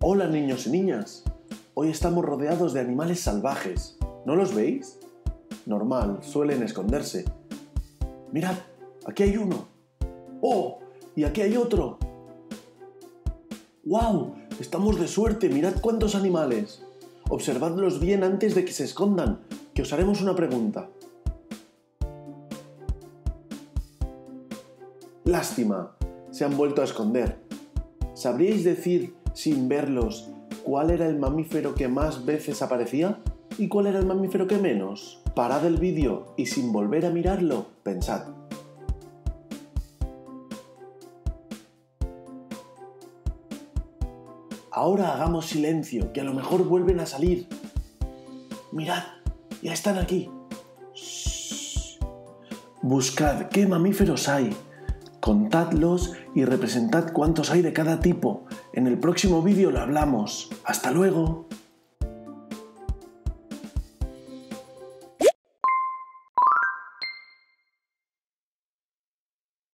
Hola niños y niñas, hoy estamos rodeados de animales salvajes, ¿no los veis? Normal, suelen esconderse. Mirad, aquí hay uno. ¡Oh! Y aquí hay otro. ¡Guau! Estamos de suerte, mirad cuántos animales. Observadlos bien antes de que se escondan, que os haremos una pregunta. Lástima, se han vuelto a esconder. ¿Sabríais decir, sin verlos, cuál era el mamífero que más veces aparecía y cuál era el mamífero que menos? Parad el vídeo y sin volver a mirarlo, pensad. Ahora hagamos silencio, que a lo mejor vuelven a salir. Mirad, ya están aquí. Shh. Buscad qué mamíferos hay. Contadlos y representad cuántos hay de cada tipo. En el próximo vídeo lo hablamos. ¡Hasta luego!